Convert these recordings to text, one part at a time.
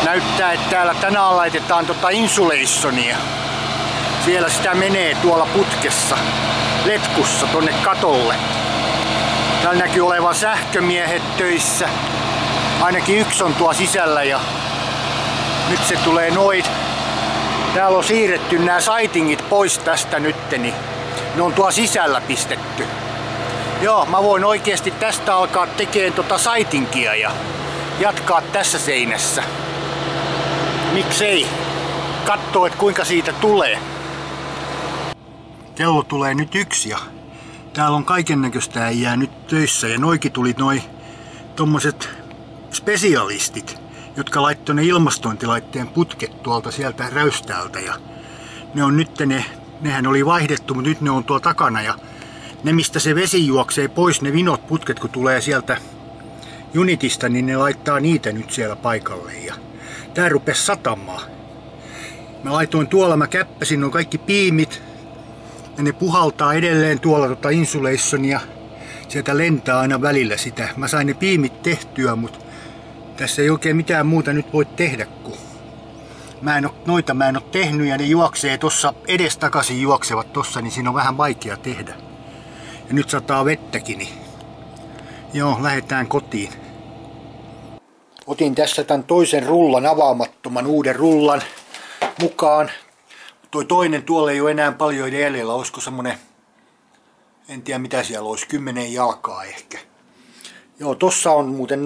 Näyttää, että täällä tänään laitetaan insulationia. Siellä sitä menee tuolla putkessa, letkussa tonne katolle. Täällä näkyy olevan sähkömiehet töissä. Ainakin yksi on tuo sisällä ja nyt se tulee noin. Täällä on siirretty nämä sightingit pois tästä nytteni. Ne on tuo sisällä pistetty. Joo, mä voin oikeesti tästä alkaa tekemään sightingia ja jatkaa tässä seinässä. Miksei? Kattoo, että kuinka siitä tulee. Kello tulee nyt 1 ja täällä on kaikennäköistä äijää nyt töissä ja noikin tuli tommoset spesialistit, jotka laittoi ne ilmastointilaitteen putket tuolta sieltä räystäältä ja ne on nyt nehän oli vaihdettu, mutta nyt ne on tuolla takana ja ne mistä se vesi juoksee pois, ne vinot putket kun tulee sieltä Unitista, niin ne laittaa niitä nyt siellä paikalle ja tää rupesi satamaan. Mä laitoin tuolla, mä käppäsin on kaikki piimit ja ne puhaltaa edelleen tuolla insulationia. Sieltä lentää aina välillä sitä. Mä sain ne piimit tehtyä, mutta tässä ei oikein mitään muuta nyt voi tehdä, kun noita mä en oo tehnyt ja ne juoksee tossa edestakaisin juoksevat tossa, niin siinä on vähän vaikea tehdä. Ja nyt sataa vettäkin, niin joo, lähdetään kotiin. Otin tässä tämän toisen rullan, avaamattoman uuden rullan mukaan. Toi toinen tuolla ei ole enää paljon jäljellä, olisiko semmonen, en tiedä mitä siellä olisi, 10 jalkaa ehkä. Joo, tossa on muuten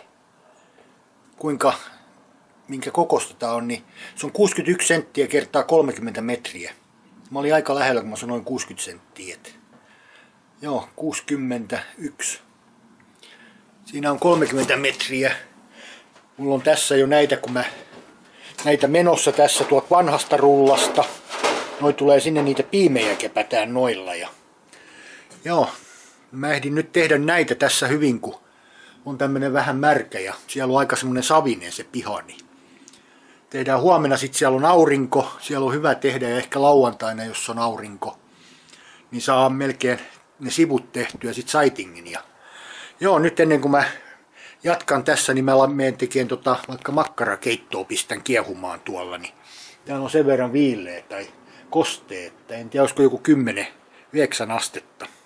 minkä kokosta tää on, niin se on 61 senttiä kertaa 30 metriä. Mä olin aika lähellä, kun mä sanoin 60 senttiä. Joo, 61. Siinä on 30 metriä. Mulla on tässä jo näitä, kun mä näitä menossa tässä tuolta vanhasta rullasta. Noi tulee sinne niitä piimejä kepätään noilla. Ja joo, mä ehdin nyt tehdä näitä tässä hyvin, kun on tämmönen vähän märkä ja siellä on aika semmonen savinen se piha. Niin tehdään huomenna, sit siellä on aurinko, siellä on hyvä tehdä ja ehkä lauantaina, jos on aurinko. Niin saa melkein ne sivut tehtyä sit sightingin. Ja joo, nyt ennen kuin mä jatkan tässä, niin mä menen tekemään vaikka makkarakeittoa, pistän kiehumaan tuolla. Niin täällä on sen verran viileä tai kostee, että en tiedä olisiko joku 10-9 astetta.